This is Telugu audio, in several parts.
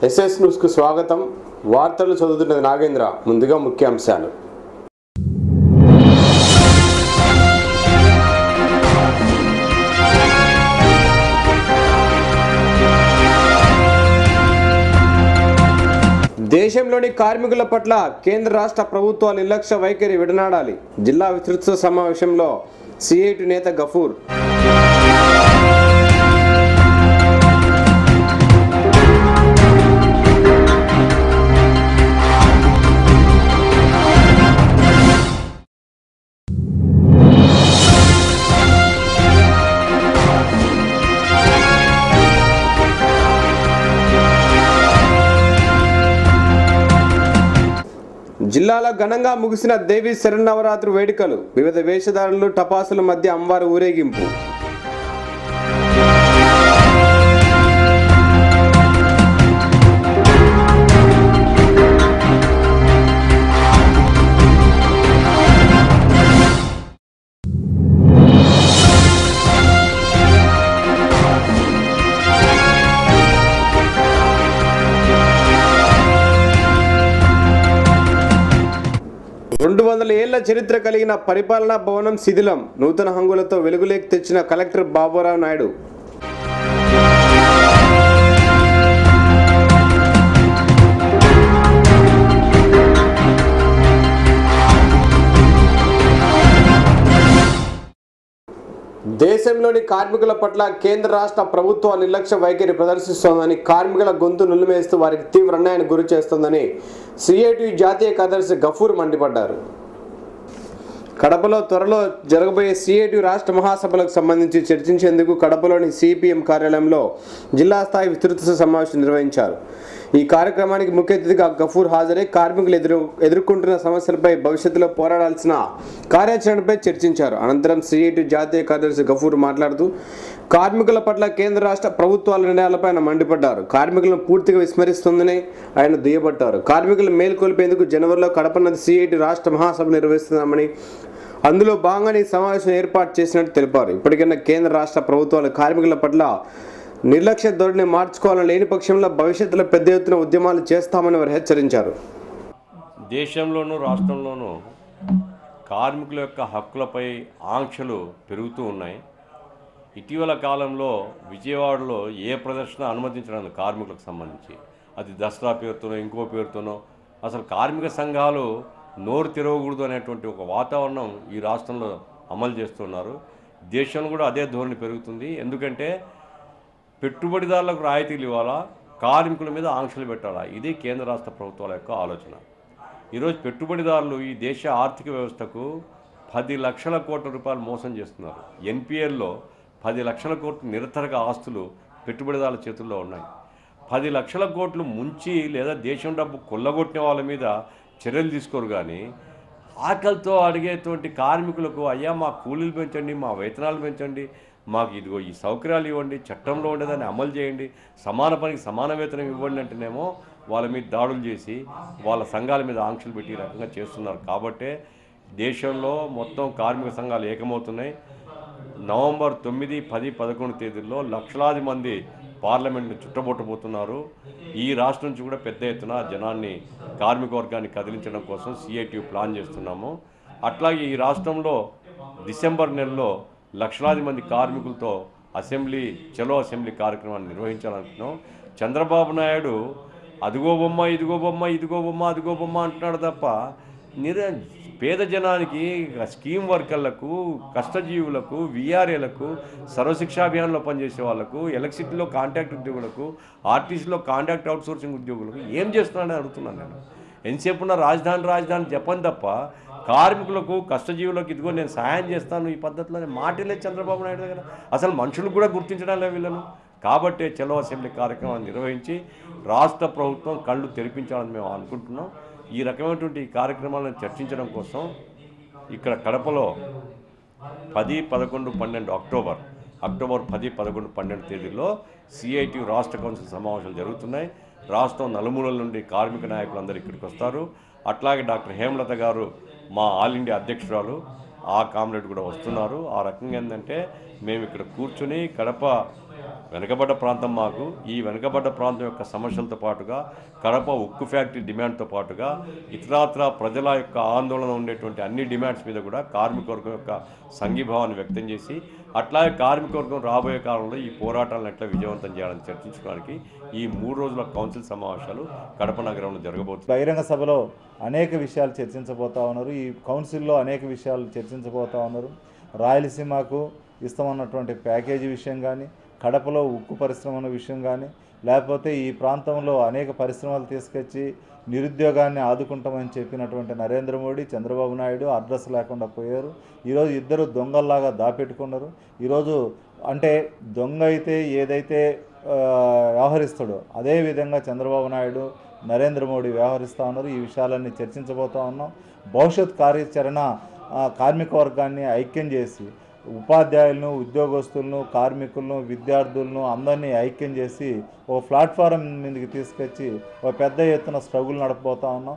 ఎస్ఎస్ న్యూస్కు స్వాగతం. వార్తలు చదువుతున్నది నాగేంద్ర. ముందుగా ముఖ్యాంశాలు. దేశంలోని కార్మికుల పట్ల కేంద్ర రాష్ట్ర ప్రభుత్వాల నిర్లక్ష్య వైఖరి విడనాడాలి. జిల్లా విస్తృత సమావేశంలో సిఐటి నేత గఫూర్. జిల్లాలో ఘనంగా ముగిసిన దేవి శరన్నవరాత్రి వేడుకలు. వివిధ వేషధారణలు, టపాసుల మధ్య అమ్మవారి ఊరేగింపు. ఏళ్ల చరిత్ర కలిగిన పరిపాలనా భవనం శిథిలం. నూతన హంగులతో వెలుగులోకి తెచ్చిన కలెక్టర్ బాబురావు నాయుడు. దేశంలోని కార్మికుల పట్ల కేంద్ర రాష్ట్ర ప్రభుత్వ నిర్లక్ష్య వైఖరి ప్రదర్శిస్తోందని, కార్మికుల గొంతు నులిమేస్తూ వారికి తీవ్ర అన్యాయానికి గురి చేస్తోందని సిఐటి జాతీయ కార్యదర్శి గఫూర్ మండిపడ్డారు. కడపలో త్వరలో జరగబోయే సిఐటి రాష్ట్ర మహాసభలకు సంబంధించి చర్చించేందుకు కడపలోని సిపిఎం కార్యాలయంలో జిల్లా స్థాయి విస్తృత సమావేశం నిర్వహించారు. ఈ కార్యక్రమానికి ముఖ్య అతిథిగా గఫూర్ హాజరై కార్మికులు ఎదుర్కొంటున్న సమస్యలపై భవిష్యత్తులో పోరాడాల్సిన కార్యాచరణపై చర్చించారు. అనంతరం సిఐటి జాతీయ కార్యదర్శి గఫూర్ మాట్లాడుతూ కార్మికుల పట్ల కేంద్ర రాష్ట్ర ప్రభుత్వాల నిర్ణయాలపై ఆయన మండిపడ్డారు. కార్మికులను పూర్తిగా విస్మరిస్తుందని ఆయన దుయ్యబట్టారు. కార్మికులు మేల్కొల్పేందుకు జనవరిలో కడప నందు సిఐటి రాష్ట్ర మహాసభ నిర్వహిస్తున్నామని, అందులో భాగంగానే ఈ సమావేశం ఏర్పాటు చేసినట్టు తెలిపారు. ఇప్పటికైనా కేంద్ర రాష్ట్ర ప్రభుత్వాలు కార్మికుల పట్ల నిర్లక్ష్య ధోరణి మార్చుకోవాలని, లేని పక్షంలో భవిష్యత్తులో పెద్ద ఎత్తున ఉద్యమాలు చేస్తామని వారు హెచ్చరించారు. దేశంలోనూ రాష్ట్రంలోనూ కార్మికుల యొక్క హక్కులపై ఆంక్షలు పెరుగుతూ ఉన్నాయి. ఇటీవల కాలంలో విజయవాడలో ఏ ప్రదర్శన అనుమతించడం కార్మికులకు సంబంధించి, అది దసరా పేరుతోనో ఇంకో పేరుతోనో అసలు కార్మిక సంఘాలు నోరు తెరవకూడదు అనేటువంటి ఒక వాతావరణం ఈ రాష్ట్రంలో అమలు చేస్తున్నారు. దేశంలో కూడా అదే ధోరణి పెరుగుతుంది. ఎందుకంటే పెట్టుబడిదారులకు రాయితీలు ఇవ్వాలా, కార్మికుల మీద ఆంక్షలు పెట్టాలా, ఇది కేంద్ర రాష్ట్ర ప్రభుత్వాల యొక్క ఆలోచన. ఈరోజు పెట్టుబడిదారులు ఈ దేశ ఆర్థిక వ్యవస్థకు 10 లక్షల కోట్ల రూపాయలు మోసం చేస్తున్నారు. ఎన్పిఎల్లో 10 లక్షల కోట్లు నిరతరక ఆస్తులు పెట్టుబడిదారుల చేతుల్లో ఉన్నాయి. 10 లక్షల కోట్లు ముంచి లేదా దేశం డబ్బు కొల్లగొట్టిన వాళ్ళ మీద చర్యలు తీసుకోరు. కానీ ఆకలితో అడిగేటువంటి కార్మికులకు అయ్యా మా కూలీలు పెంచండి, మా వేతనాలు పెంచండి, మాకు ఇదిగో ఈ సౌకర్యాలు ఇవ్వండి, చట్టంలో ఉండేదాన్ని అమలు చేయండి, సమాన పనికి సమాన వేతనం ఇవ్వండి అంటేనేమో వాళ్ళ మీద దాడులు చేసి వాళ్ళ సంఘాల మీద ఆంక్షలు పెట్టి రకంగా చేస్తున్నారు. కాబట్టే దేశంలో మొత్తం కార్మిక సంఘాలు ఏకమవుతున్నాయి. నవంబర్ 9, 10, 11 తేదీల్లో లక్షలాది మంది పార్లమెంట్ని చుట్టబొట్టబోతున్నారు. ఈ రాష్ట్రం నుంచి కూడా పెద్ద ఎత్తున జనాన్ని, కార్మిక వర్గాన్ని కదిలించడం కోసం సిఐటి ప్లాన్ చేస్తున్నాము. అట్లాగే ఈ రాష్ట్రంలో డిసెంబర్ నెలలో లక్షలాది మంది కార్మికులతో చలో అసెంబ్లీ కార్యక్రమాన్ని నిర్వహించాలనుకున్నాం. చంద్రబాబు నాయుడు అదిగో బొమ్మ, ఇదిగో బొమ్మ, ఇదిగో బొమ్మ, అదిగో బొమ్మ అంటున్నాడు తప్ప పేద జనానికి, స్కీమ్ వర్కర్లకు, కష్టజీవులకు, విఆర్ఏలకు, సర్వశిక్షాభియాన్లో పనిచేసే వాళ్ళకు, ఎలక్ట్రిసిటీలో కాంట్రాక్ట్ ఉద్యోగులకు, ఆర్టీసీలో కాంట్రాక్ట్ అవుట్సోర్సింగ్ ఉద్యోగులకు ఏం చేస్తున్నాడని అడుగుతున్నాను నేను. ఎంతసేపు ఉన్న రాజధాని చెప్పని తప్ప కార్మికులకు, కష్టజీవులకు ఇదిగో నేను సహాయం చేస్తాను ఈ పద్ధతిలోనే మాటలే చంద్రబాబు నాయుడు దగ్గర. అసలు మనుషులకు కూడా గుర్తించడం లేదు వీళ్ళను. కాబట్టి చలో అసెంబ్లీ కార్యక్రమాన్ని నిర్వహించి రాష్ట్ర ప్రభుత్వం కళ్ళు తెరిపించాలని మేము అనుకుంటున్నాం. ఈ రకమైనటువంటి కార్యక్రమాలను చర్చించడం కోసం ఇక్కడ కడపలో 10, 11, 12 అక్టోబర్ 10, 11, 12 తేదీల్లో సిఐటి రాష్ట్ర కౌన్సిల్ సమావేశాలు జరుగుతున్నాయి. రాష్ట్రం నలుమూలల నుండి కార్మిక నాయకులందరూ ఇక్కడికి వస్తారు. అట్లాగే డాక్టర్ హేమలత గారు మా ఆల్ ఇండియా అధ్యక్షురాలు, ఆ కామ్రేడ్ కూడా వస్తున్నారు. ఆ రకంగా ఏంటంటే మేము ఇక్కడ కూర్చుని కడప వెనుకబడ్డ ప్రాంతం మాకు. ఈ వెనుకబడ్డ ప్రాంతం యొక్క సమస్యలతో పాటుగా కడప ఉక్కు ఫ్యాక్టరీ డిమాండ్తో పాటుగా ఇతరాత్ర ప్రజల యొక్క ఆందోళన ఉండేటువంటి అన్ని డిమాండ్స్ మీద కూడా కార్మికవర్గం యొక్క సంఘీభావాన్ని వ్యక్తం చేసి అట్లాగే కార్మికవర్గం రాబోయే కాలంలో ఈ పోరాటాలను ఎట్లా విజయవంతం చేయాలని చర్చించడానికి ఈ 3 రోజుల కౌన్సిల్ సమావేశాలు కడప నగరంలో జరగబోతుంది. బహిరంగ సభలో అనేక విషయాలు చర్చించబోతా ఉన్నారు. ఈ కౌన్సిల్లో అనేక విషయాలు చర్చించబోతా ఉన్నారు. రాయలసీమకు ఇస్తామన్నటువంటి ప్యాకేజీ విషయం కానీ, కడపలో ఉక్కు పరిశ్రమ విషయం కానీ, లేకపోతే ఈ ప్రాంతంలో అనేక పరిశ్రమలు తీసుకొచ్చి నిరుద్యోగాన్ని ఆదుకుంటామని చెప్పినటువంటి నరేంద్ర మోడీ, చంద్రబాబు నాయుడు అడ్రస్ లేకుండా పోయారు. ఈరోజు ఇద్దరు దొంగల్లాగా దాపెట్టుకున్నారు. ఈరోజు అంటే దొంగ అయితే ఏదైతే వ్యవహరిస్తాడో అదేవిధంగా చంద్రబాబు నాయుడు, నరేంద్ర మోడీ వ్యవహరిస్తూ ఉన్నారు. ఈ విషయాలన్నీ చర్చించబోతూ ఉన్నాం. భవిష్యత్ కార్యాచరణ కార్మిక వర్గాన్ని ఐక్యం చేసి ఉపాధ్యాయులను, ఉద్యోగస్తులను, కార్మికులను, విద్యార్థులను అందరినీ ఐక్యం చేసి ఓ ప్లాట్ఫారం మీదకి తీసుకొచ్చి ఓ పెద్ద ఎత్తున స్ట్రగుల్ నడపబోతా ఉన్నాం.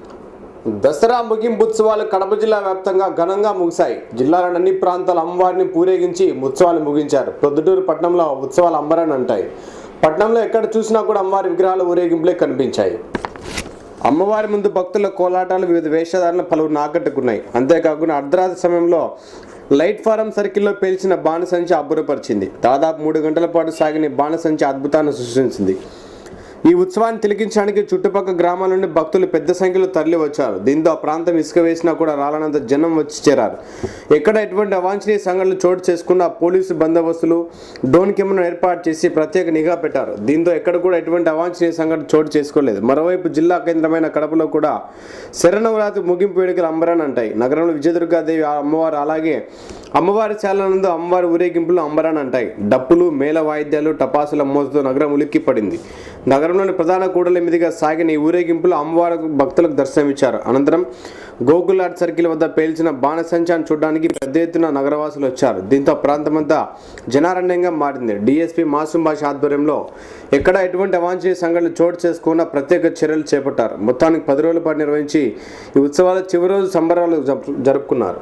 దసరా ముగింపు ఉత్సవాలు కడప జిల్లా వ్యాప్తంగా ఘనంగా ముగిశాయి. జిల్లాలోని అన్ని ప్రాంతాల అమ్మవారిని పూరేగించి ఉత్సవాలు ముగించారు. ప్రొద్దుటూరు పట్టణంలో ఉత్సవాలు అంబరాన్ని అంటాయి. పట్టణంలో ఎక్కడ చూసినా కూడా అమ్మవారి విగ్రహాల ఊరేగింపులే కనిపించాయి. అమ్మవారి ముందు భక్తుల కోలాటాలు వివిధ వేషధారణలు పలువురు ఆకట్టుకున్నాయి. అంతేకాకుండా అర్ధరాత్రి సమయంలో లైట్ ఫారం సర్కిల్లో పేల్చిన బాణసంచి అబ్బురపరిచింది. దాదాపు 3 గంటల పాటు సాగిన బాణసంచి అద్భుతాన్ని సృష్టించింది. ఈ ఉత్సవాన్ని తిలకించడానికి చుట్టుపక్కల గ్రామాల నుండి భక్తులు పెద్ద సంఖ్యలో తరలి వచ్చారు. దీంతో ఆ ప్రాంతం ఇసుక వేసినా కూడా రాలనంత జనం వచ్చి చేరారు. ఎక్కడ ఎటువంటి అవాంఛనీయ సంఘటనలు చోటు చేసుకున్న పోలీసు బందోబస్తులు, డ్రోన్ కెమెరాను ఏర్పాటు చేసి ప్రత్యేక నిఘా పెట్టారు. దీంతో ఎక్కడ కూడా ఎటువంటి అవాంఛనీయ సంఘటన చోటు చేసుకోలేదు. మరోవైపు జిల్లా కేంద్రమైన కడపలో కూడా శరన్నవరాత్రి ముగింపు వేడుకలు అంబరాన్ని అంటాయి. నగరంలో విజయదుర్గాదేవి అమ్మవారు, అలాగే అమ్మవారి శాల నందు అమ్మవారి ఊరేగింపులు అంబరాన్ని అంటాయి. డప్పులు, మేళ వాయిద్యాలు, టపాసుల మోతతో నగరం ఉలిక్కి పడింది. నగరంలోని ప్రధాన కూడలి మీదుగా సాగిన ఈ ఊరేగింపులు అమ్మవారి భక్తులకు దర్శనమిచ్చారు. అనంతరం గోకులాట్ సర్కిల్ వద్ద పేల్చిన బాణసంచాన్ని చూడడానికి పెద్ద ఎత్తున నగరవాసులు వచ్చారు. దీంతో ప్రాంతమంతా జనారణ్యంగా మారింది. డీఎస్పీ మాసూం బాషా ఆధ్వర్యంలో ఎక్కడ ఎటువంటి అవాంఛనీయ సంఘటనలు చోటు చేసుకున్న ప్రత్యేక చర్యలు చేపట్టారు. మొత్తానికి 10 రోజుల పాటు నిర్వహించి ఈ ఉత్సవాల చివరి రోజు సంబరాలు జరుపుకున్నారు.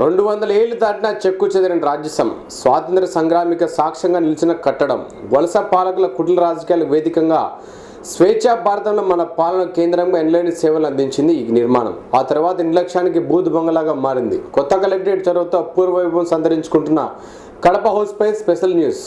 200 ఏళ్లు దాటిన చెక్కు చెదిరిన రాజ్యసం, స్వాతంత్ర సంగ్రామిక సాక్ష్యంగా నిలిచిన కట్టడం, వలస పాలకుల కుట్ల రాజకీయాల వేదికగా స్వేచ్ఛా భారతంలో మన పాలన కేంద్రంగా ఎనలేని సేవలు అందించింది ఈ నిర్మాణం. ఆ తర్వాత నిర్లక్ష్యానికి బూత్ బంగ్లాగా మారింది. కొత్త కలెక్టరేట్ చొరవతో పూర్వ వైభవం సంతరించుకుంటున్న కడప హౌస్ పై స్పెషల్ న్యూస్.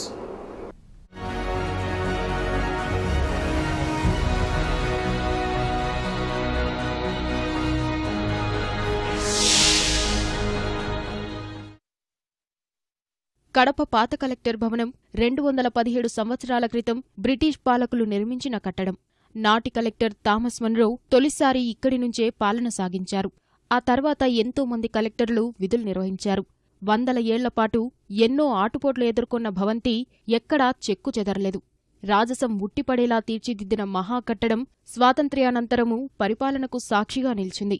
కడప పాత కలెక్టర్ భవనం 217 సంవత్సరాల క్రితం బ్రిటిష్ పాలకులు నిర్మించిన కట్టడం. నాటి కలెక్టర్ థామస్ మన్రో తొలిసారి ఇక్కడి నుంచే పాలన సాగించారు. ఆ తర్వాత ఎంతో మంది కలెక్టర్లు విధులు నిర్వహించారు. 100 ఏళ్లపాటు ఎన్నో ఆటుపోట్లు ఎదుర్కొన్న భవంతి ఎక్కడా చెక్కు చెదరలేదు. రాజసం ఉట్టిపడేలా తీర్చిదిద్దిన మహాకట్టడం స్వాతంత్ర్యానంతరము పరిపాలనకు సాక్షిగా నిలిచింది.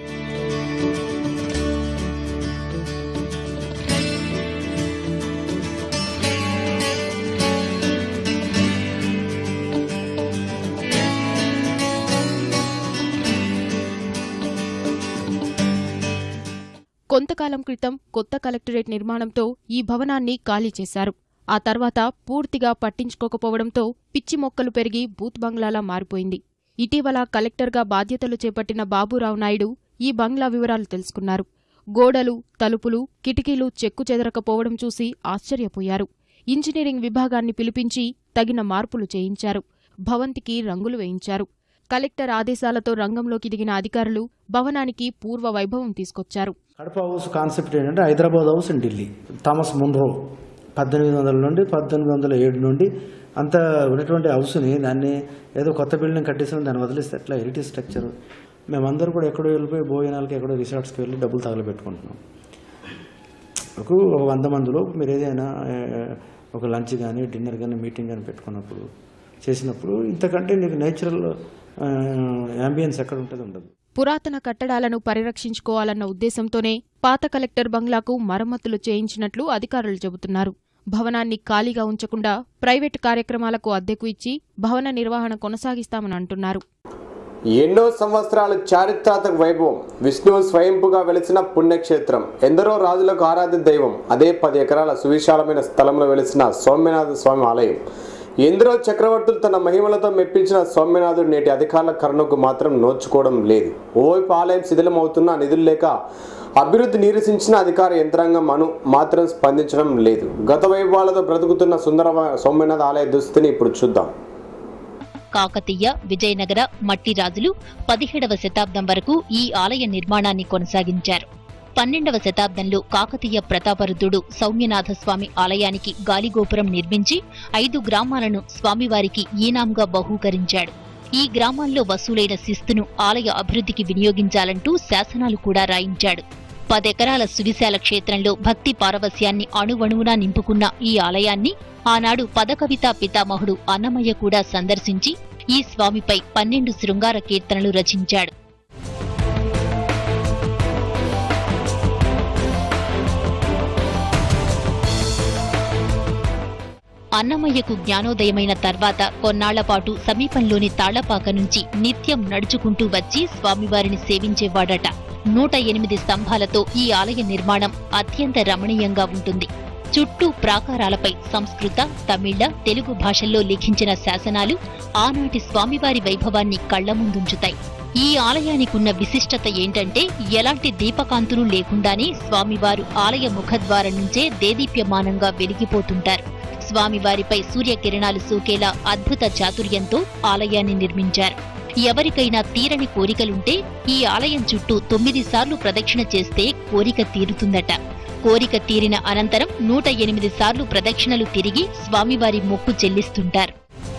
కొంతకాలం క్రితం కొత్త కలెక్టరేట్ నిర్మాణంతో ఈ భవనాన్ని ఖాళీ చేశారు. ఆ తర్వాత పూర్తిగా పట్టించుకోకపోవడంతో పిచ్చి మొక్కలు పెరిగి బూత్ బంగ్లాలా మారిపోయింది. ఇటీవల కలెక్టర్గా బాధ్యతలు చేపట్టిన బాబురావు నాయుడు ఈ బంగ్లా వివరాలు తెలుసుకున్నారు. గోడలు, తలుపులు, కిటికీలు చెక్కు చెదరకపోవడం చూసి ఆశ్చర్యపోయారు. ఇంజనీరింగ్ విభాగాన్ని పిలిపించి తగిన మార్పులు చేయించారు. భవంతికి రంగులు వేయించారు. కలెక్టర్ ఆదేశాలతో రంగంలోకి దిగిన అధికారులు భవనానికి పూర్వ వైభవం తీసుకొచ్చారు. కడప హౌస్ కాన్సెప్ట్ ఏంటంటే Hyderabad house in Delhi. Thomas Munro 1800 నుండి 1807 నుండి అంత ఉన్నటువంటి హౌస్ని దాన్ని ఏదో కొత్త బిల్డింగ్ కట్టేసిన దాన్ని వదిలిస్తే ఎట్లా హెరిటేజ్ స్ట్రక్చర్. మేమందరూ కూడా ఎక్కడో వెళ్ళిపోయి భోజనాలకి ఎక్కడో రిసార్ట్స్కి వెళ్ళి డబ్బులు తగలబెట్టుకుంటున్నాం. ఒక 100 మందిలో మీరు ఏదైనా ఒక లంచ్ కానీ డిన్నర్ కానీ మీటింగ్ కానీ పెట్టుకున్నప్పుడు చేసినప్పుడు ఇంతకంటే నీకు నేచురల్ యాంబియన్స్ ఎక్కడ ఉంటుంది ఉండదు. పురాతన కట్టడాలను పరిరక్షించుకోవాలన్న ఉద్దేశంతోనే పాత కలెక్టర్ బంగ్లాకు మరమ్మతులు చేయించినట్లు అధికారులు చెబుతున్నారు. భవనాన్ని ఖాళీగా ఉంచకుండా ప్రైవేటు కార్యక్రమాలకు అద్దెకు ఇచ్చి భవన నిర్వహణ కొనసాగిస్తామని అంటున్నారు. ఎన్నో సంవత్సరాల చారిత్రాత్మక వైభవం, విష్ణువు స్వయంపుగా వెలిసిన పుణ్యక్షేత్రం, ఎందరో రాజులకు ఆరాధ్య దైవం, అదే 10 ఎకరాల సువిశాలమైన స్థలంలో వెలిసిన సోమనాథ స్వామి ఆలయం. ఎందరో చక్రవర్తులు తన మహిమలతో మెప్పించిన సోమనాథుడు నేటి అధికారుల కరుణకు మాత్రం నోచుకోవడం లేదు. ఓవైపు ఆలయం శిథిలమవుతున్న, నిధులు లేక అభివృద్ధి నీరసించిన అధికార యంత్రాంగం మాత్రం స్పందించడం లేదు. గత వైభవాలతో బ్రతుకుతున్న సుందర సోమనాథ ఆలయ దుస్థితిని ఇప్పుడు చూద్దాం. కాకతీయ, విజయనగర, మట్టి రాజులు 17వ శతాబ్దం వరకు ఈ ఆలయ నిర్మాణాన్ని కొనసాగించారు. 12వ శతాబ్దంలో కాకతీయ ప్రతాపరుద్రుడు సౌమ్యనాథస్వామి ఆలయానికి గాలిగోపురం నిర్మించి 5 గ్రామాలను స్వామివారికి ఈనాంగా బహూకరించాడు. ఈ గ్రామాల్లో వసూలైన శిస్తును ఆలయ అభివృద్ధికి వినియోగించాలంటూ శాసనాలు కూడా రాయించాడు. 10 ఎకరాల సువిశాల క్షేత్రంలో భక్తి పారవస్యాన్ని అణువణువునా నింపుకున్న ఈ ఆలయాన్ని ఆనాడు పదకవితా పితామహుడు అన్నమయ్య కూడా సందర్శించి ఈ స్వామిపై 12 శృంగార కీర్తనలు రచించాడు. అన్నమయ్యకు జ్ఞానోదయమైన తర్వాత కొన్నాళ్లపాటు సమీపంలోని తాళ్లపాక నుంచి నిత్యం నడుచుకుంటూ వచ్చి స్వామివారిని సేవించేవాడట. 108 స్తంభాలతో ఈ ఆలయ నిర్మాణం అత్యంత రమణీయంగా ఉంటుంది. చుట్టూ ప్రాకారాలపై సంస్కృత, తమిళ, తెలుగు భాషల్లో లిఖించిన శాసనాలు ఆనాటి స్వామివారి వైభవాన్ని కళ్లముందుంచుతాయి. ఈ ఆలయానికున్న విశిష్టత ఏంటంటే ఎలాంటి దీపకాంతులు లేకుండానే స్వామివారు ఆలయ ముఖద్వారం నుంచే దేదీప్యమానంగా వెలిగిపోతుంటారు. స్వామివారిపై సూర్యకిరణాలు సోకేలా అద్భుత చాతుర్యంతో ఆలయాన్ని నిర్మించారు. ఎవరికైనా తీరని కోరికలుంటే ఈ ఆలయం చుట్టూ 9 సార్లు ప్రదక్షిణ చేస్తే కోరిక తీరుతుందట. కోరిక తీరిన అనంతరం 108 సార్లు ప్రదక్షిణలు తిరిగి స్వామివారి మొక్కు చెల్లిస్తుంటారు.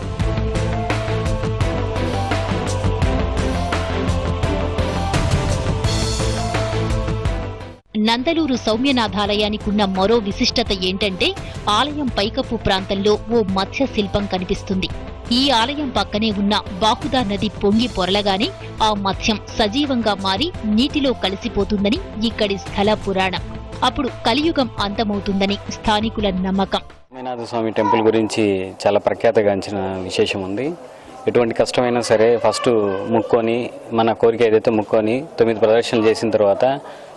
నందలూరు సౌమ్యనాథాలయానికున్న మరో విశిష్టత ఏంటంటే ఆలయం పైకప్పు ప్రాంతంలో ఓ మత్స్య శిల్పం కనిపిస్తుంది. ఈ ఆలయం పక్కనే ఉన్న బాహుదా నది పొంగి పొరలగానే ఆ మత్స్యం సజీవంగా మారి నీటిలో కలిసిపోతుందని ఇక్కడి స్థల పురాణం. అప్పుడు కలియుగం అంతమవుతుందని స్థానికుల నమ్మకం. సోమనాథ స్వామి టెంపుల్ గురించి చాలా ప్రఖ్యాతగాంచిన విశేషం ఉంది. ఎటువంటి కష్టమైనా సరే ఫస్ట్ ముక్కొని మన కోరిక ఏదైతే ముక్కొని 9 ప్రదర్శనలు చేసిన తర్వాత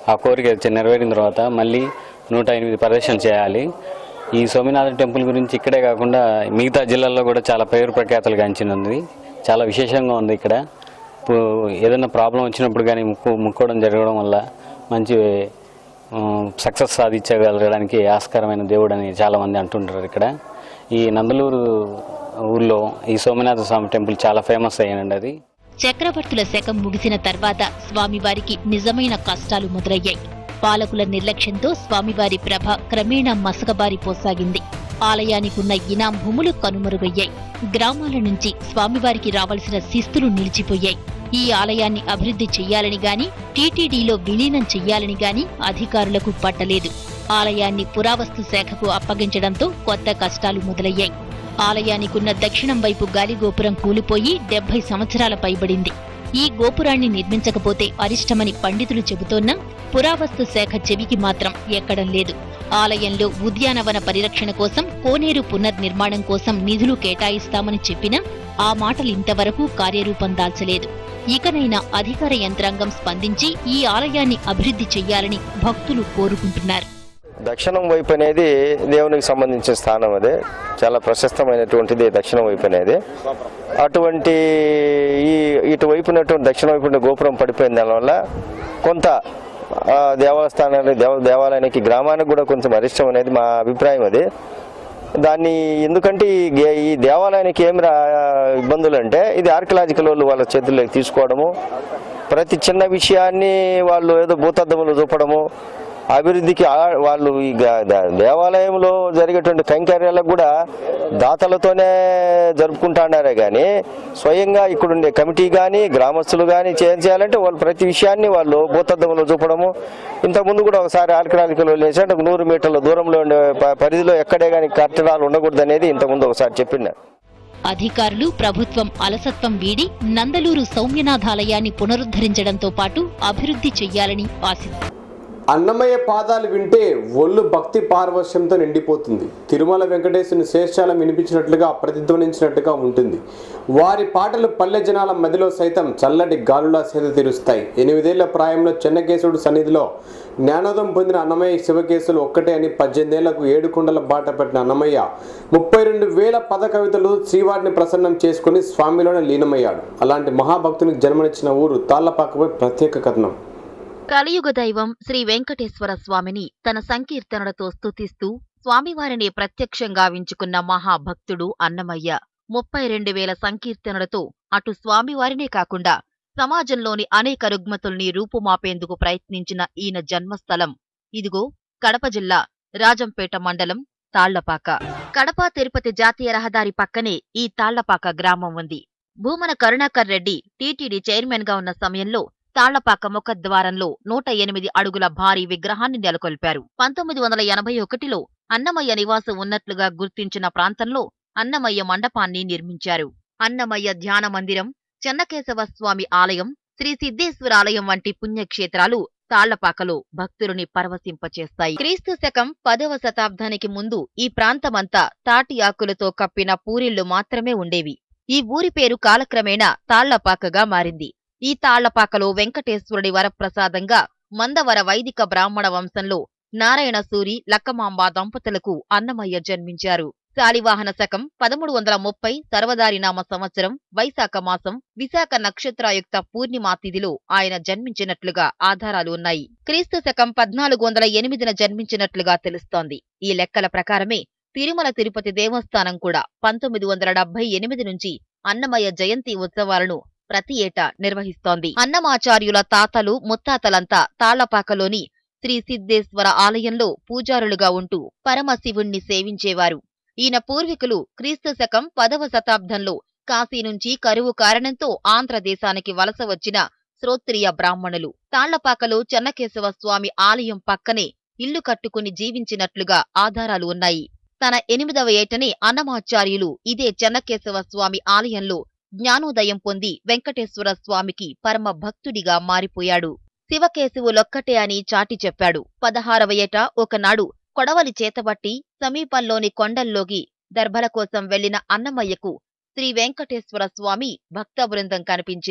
ఆ కోరిక నెరవేరిన తర్వాత మళ్ళీ 108 ప్రదర్శనలు చేయాలి. ఈ సోమనాథ టెంపుల్ గురించి ఇక్కడే కాకుండా మిగతా జిల్లాల్లో కూడా చాలా పేరు ప్రఖ్యాతలు గాంచినది. చాలా విశేషంగా ఉంది. ఇక్కడ ఏదైనా ప్రాబ్లం వచ్చినప్పుడు కానీ ముక్కోవడం జరగడం వల్ల మంచి సక్సెస్ సాధించగలగడానికి ఆస్కారమైన దేవుడు అని చాలామంది అంటుంటారు. ఇక్కడ ఈ నందలూరు ఊళ్ళో ఈ సోమనాథ స్వామి టెంపుల్ చాలా ఫేమస్ అయ్యానండి. అది చక్రవర్తుల శకం ముగిసిన తర్వాత స్వామివారికి నిజమైన కష్టాలు మొదలయ్యాయి. పాలకుల నిర్లక్ష్యంతో స్వామివారి ప్రభ క్రమేణా మసకబారిపోసాగింది. ఆలయానికున్న ఇనాం భూములు కనుమరుగయ్యాయి. గ్రామాల నుంచి స్వామివారికి రావాల్సిన శిస్తులు నిలిచిపోయాయి. ఈ ఆలయాన్ని అభివృద్ధి చెయ్యాలని గాని టీటీడీలో విలీనం చెయ్యాలని గాని అధికారులకు పట్టలేదు. ఆలయాన్ని పురావస్తు శాఖకు అప్పగించడంతో కొత్త కష్టాలు మొదలయ్యాయి. ఆలయానికున్న దక్షిణం వైపు గాలిగోపురం కూలిపోయి 70 సంవత్సరాల పైబడింది. ఈ గోపురాన్ని నిర్మించకపోతే అరిష్టమని పండితులు చెబుతోన్నా పురావస్తు శాఖ చెవికి మాత్రం ఎక్కడం లేదు. ఆలయంలో ఉద్యానవన పరిరక్షణ కోసం కోనేరు పునర్నిర్మాణం కోసం నిధులు కేటాయిస్తామని చెప్పినా ఆ మాటలు ఇంతవరకు కార్యరూపం దాల్చలేదు. ఇకనైనా అధికార యంత్రాంగం స్పందించి ఈ ఆలయాన్ని అభివృద్ధి చెయ్యాలని భక్తులు కోరుకుంటున్నారు. దక్షిణం వైపు అనేది దేవునికి సంబంధించిన స్థానం. అదే చాలా ప్రశస్తమైనటువంటిది దక్షిణం వైపు అనేది. అటువంటి ఇటువైపునటువంటి దక్షిణ వైపు గోపురం పడిపోయిన దానివల్ల కొంత దేవాలయానికి గ్రామానికి కూడా కొంచెం అరిష్టం అనేది మా అభిప్రాయం. అది దాన్ని ఎందుకంటే ఈ దేవాలయానికి ఏమి ఇబ్బందులు అంటే ఇది ఆర్కియలాజికల్ వాళ్ళు వాళ్ళ చేతుల్లోకి తీసుకోవడము, ప్రతి చిన్న విషయాన్ని వాళ్ళు ఏదో భూతద్దములు చూపడము, అభివృద్ధికి వాళ్ళు ఈ దేవాలయంలో జరిగేటువంటి కైంకర్యాలకు కూడా దాతలతోనే జరుపుకుంటున్నారే కానీ స్వయంగా ఇక్కడుండే కమిటీ కానీ గ్రామస్తులు కానీ చేయాలంటే వాళ్ళు ప్రతి విషయాన్ని వాళ్ళు భూతద్దములు చూపడము. ఇంతకుముందు కూడా ఒకసారి ఆర్కియలాజికల్ వేసాడు 100 మీటర్ల దూరంలో ఉండే పరిధిలో ఎక్కడే కానీ కట్టడాలు ఉండకూడదు అనేది ఇంతకుముందు ఒకసారి చెప్పినారు. అధికారులు ప్రభుత్వం అలసత్వం వీడి నందలూరు సౌమ్యనాథాలయాన్ని పునరుద్ధరించడంతో పాటు అభివృద్ధి చెయ్యాలని ఆశిస్తారు. అన్నమయ్య పాదాలు వింటే ఒళ్ళు భక్తి పారవశ్యంతో నిండిపోతుంది. తిరుమల వెంకటేశ్వరుని శేషాలం వినిపించినట్లుగా ప్రతిధ్వనించినట్టుగా ఉంటుంది. వారి పాటలు పల్లె జనాల మదిలో సైతం చల్లటి గాలులా సేద తీరుస్తాయి. 8 ఏళ్ల ప్రాయంలో చెన్నకేశవుడు సన్నిధిలో జ్ఞానోదయం పొందిన అన్నమయ్య శివకేశులు ఒక్కటే అని 18 ఏళ్లకు 7 కొండల బాట పెట్టిన అన్నమయ్య 32,000 పద కవితలు శ్రీవారిని ప్రసన్నం చేసుకుని స్వామిలోనే లీనమయ్యాడు. అలాంటి మహాభక్తునికి జన్మనిచ్చిన ఊరు తాళ్లపాకపై ప్రత్యేక కథనం. కలియుగ దైవం శ్రీ వెంకటేశ్వర స్వామిని తన సంకీర్తనలతో స్తుతిస్తూ స్వామివారిని ప్రత్యక్షంగా వించుకున్న మహాభక్తుడు అన్నమయ్య. 32,000 సంకీర్తనలతో అటు స్వామివారినే కాకుండా సమాజంలోని అనేక రుగ్మతుల్ని రూపుమాపేందుకు ప్రయత్నించిన ఈయన జన్మస్థలం ఇదిగో కడప జిల్లా రాజంపేట మండలం తాళ్లపాక. కడప తిరుపతి జాతీయ రహదారి పక్కనే ఈ తాళ్లపాక గ్రామం ఉంది. భూమన కరుణాకర్ రెడ్డి టీటీడీ చైర్మన్ గా ఉన్న సమయంలో తాళ్లపాక ముఖద్వారంలో 108 అడుగుల భారీ విగ్రహాన్ని నెలకొల్పారు. 1981లో అన్నమయ్య నివాసం ఉన్నట్లుగా గుర్తించిన ప్రాంతంలో అన్నమయ్య మండపాన్ని నిర్మించారు. అన్నమయ్య ధ్యాన మందిరం, చెన్నకేశవ స్వామి ఆలయం, శ్రీ సిద్ధేశ్వర ఆలయం వంటి పుణ్యక్షేత్రాలు తాళ్లపాకలో భక్తులని పరవశింపచేస్తాయి. క్రీస్తు శకం 10వ శతాబ్దానికి ముందు ఈ ప్రాంతమంతా తాటి ఆకులతో కప్పిన పూరిళ్లు మాత్రమే ఉండేవి. ఈ ఊరి పేరు కాలక్రమేణా తాళ్లపాకగా మారింది. ఈ తాళ్లపాకలో వెంకటేశ్వరుడి వరప్రసాదంగా మందవర వైదిక బ్రాహ్మణ వంశంలో నారాయణ సూరి లక్కమాంబ దంపతులకు అన్నమయ్య జన్మించారు. శాలివాహన శకం 1330 సర్వదారినామ సంవత్సరం వైశాఖ మాసం విశాఖ నక్షత్రాయుక్త పూర్ణిమా తిథిలో ఆయన జన్మించినట్లుగా ఆధారాలు ఉన్నాయి. క్రీస్తు శకం 1408న జన్మించినట్లుగా తెలుస్తోంది. ఈ లెక్కల ప్రకారమే తిరుమల తిరుపతి దేవస్థానం కూడా 1978 నుంచి అన్నమయ్య జయంతి ఉత్సవాలను ప్రతి ఏటా నిర్వహిస్తోంది. అన్నమాచార్యుల తాతలు ముత్తాతలంతా తాళ్లపాకలోని శ్రీ సిద్ధేశ్వర ఆలయంలో పూజారులుగా ఉంటూ పరమశివుణ్ణి సేవించేవారు. ఈయన పూర్వీకులు క్రీస్తు శకం 10వ శతాబ్దంలో కాశీ నుంచి కరువు కారణంతో ఆంధ్రదేశానికి వలస వచ్చిన శ్రోత్రియ బ్రాహ్మణులు. తాళ్లపాకలో చెన్నకేశవ స్వామి ఆలయం పక్కనే ఇల్లు కట్టుకుని జీవించినట్లుగా ఆధారాలు ఉన్నాయి. తన 8వ ఏటనే అన్నమాచార్యులు ఇదే చెన్నకేశవ స్వామి ఆలయంలో జ్ఞానోదయం పొంది వెంకటేశ్వర స్వామికి పరమ భక్తుడిగా మారిపోయాడు. శివకేశవులొక్కటే అని చాటి చెప్పాడు. 16వ ఏట ఒకనాడు కొడవలి చేతబట్టి సమీపంలోని కొండల్లోకి దర్భల కోసం వెళ్లిన అన్నమయ్యకు శ్రీ వెంకటేశ్వర స్వామి భక్త బృందం కనిపించింది.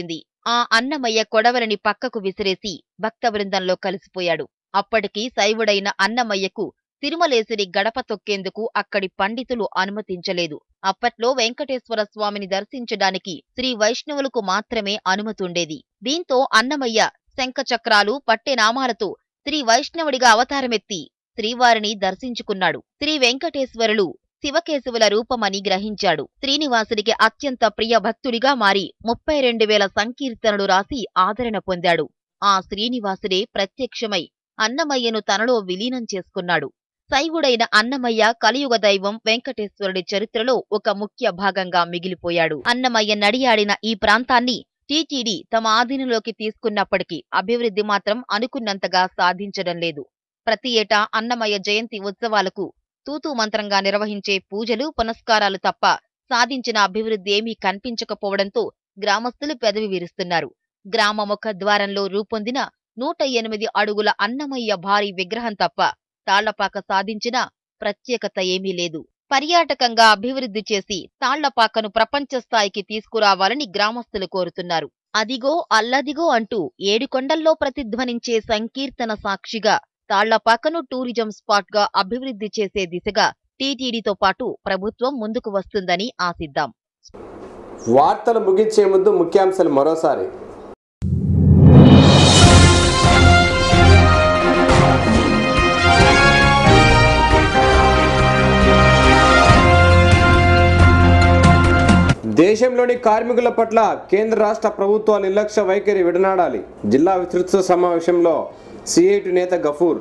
ఆ అన్నమయ్య కొడవలిని పక్కకు విసిరేసి భక్తవృందంలో కలిసిపోయాడు. అప్పటికి శైవుడైన అన్నమయ్యకు తిరుమలేసిని గడప తొక్కేందుకు అక్కడి పండితులు అనుమతించలేదు. అప్పట్లో వెంకటేశ్వర స్వామిని దర్శించడానికి శ్రీ వైష్ణవులకు మాత్రమే అనుమతుండేది. దీంతో అన్నమయ్య శంఖచక్రాలు పట్టెనామాలతో శ్రీ వైష్ణవుడిగా అవతారమెత్తి శ్రీవారిని దర్శించుకున్నాడు. శ్రీ వెంకటేశ్వరులు శివకేశవుల రూపమని గ్రహించాడు. శ్రీనివాసుడికి అత్యంత ప్రియ భక్తుడిగా మారి 32,000 సంకీర్తనలు రాసి ఆదరణ పొందాడు. ఆ శ్రీనివాసుడే ప్రత్యక్షమై అన్నమయ్యను తనలో విలీనం చేసుకున్నాడు. శైవుడైన అన్నమయ్య కలియుగ దైవం వెంకటేశ్వరుడి చరిత్రలో ఒక ముఖ్య భాగంగా మిగిలిపోయాడు. అన్నమయ్య నడియాడిన ఈ ప్రాంతాన్ని టీటీడీ తమ ఆధీనంలోకి తీసుకున్నప్పటికీ అభివృద్ధి మాత్రం అనుకున్నంతగా సాధించడం లేదు. ప్రతి ఏటా అన్నమయ్య జయంతి ఉత్సవాలకు తూతూ మంత్రంగా నిర్వహించే పూజలు పునస్కారాలు తప్ప సాధించిన అభివృద్ధి ఏమీ కనిపించకపోవడంతో గ్రామస్తులు పెదవి విరుస్తున్నారు. గ్రామ ముఖ ద్వారంలో రూపొందిన 108 అడుగుల అన్నమయ్య భారీ విగ్రహం తప్ప తాళ్లపాక సాధించిన ప్రత్యేకత ఏమీ లేదు. పర్యాటకంగా అభివృద్ధి చేసి తాళ్లపాకను ప్రపంచ స్థాయికి తీసుకురావాలని గ్రామస్తులు కోరుతున్నారు. అదిగో అల్లదిగో అంటూ 7 కొండల్లో ప్రతిధ్వనించే సంకీర్తన సాక్షిగా తాళ్లపాకను టూరిజం స్పాట్ గా అభివృద్ధి చేసే దిశగా టీటీడీతో పాటు ప్రభుత్వం ముందుకు వస్తుందని ఆశిద్దాం. వార్తలు ముగించే ముందు ముఖ్యాంశాలు మరోసారి. దేశంలోని కార్మికుల పట్ల కేంద్ర రాష్ట్ర ప్రభుత్వాల నిర్లక్ష్య వైఖరి విడనాడాలి. జిల్లా విస్తృత సమావేశంలో సిఐటి నేత గఫూర్.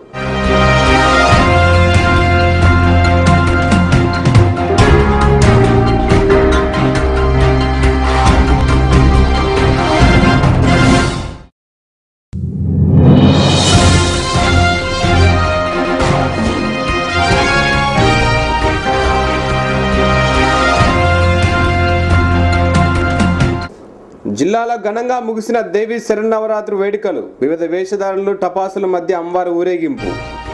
జిల్లాలో ఘనంగా ముగిసిన దేవి శరన్నవరాత్రి వేడుకలు. వివిధ వేషధారులు టపాసుల మధ్య అమ్మవారి ఊరేగింపు.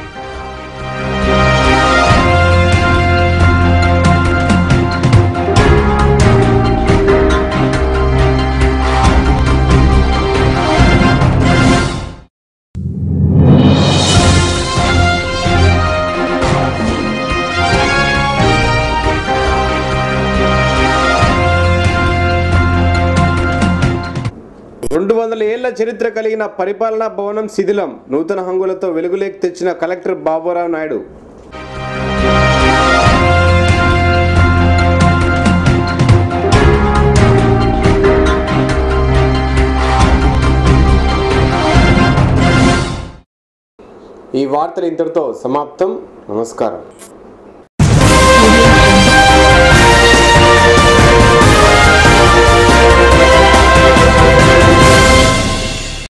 ఏళ్ల చరిత్ర కలిగిన పరిపాలనా భవనం శిథిలం. నూతన హంగులతో వెలుగులోకి తెచ్చిన కలెక్టర్ బాబురావు నాయుడు. ఈ వార్తలు ఇంతటితో సమాప్తం. నమస్కారం.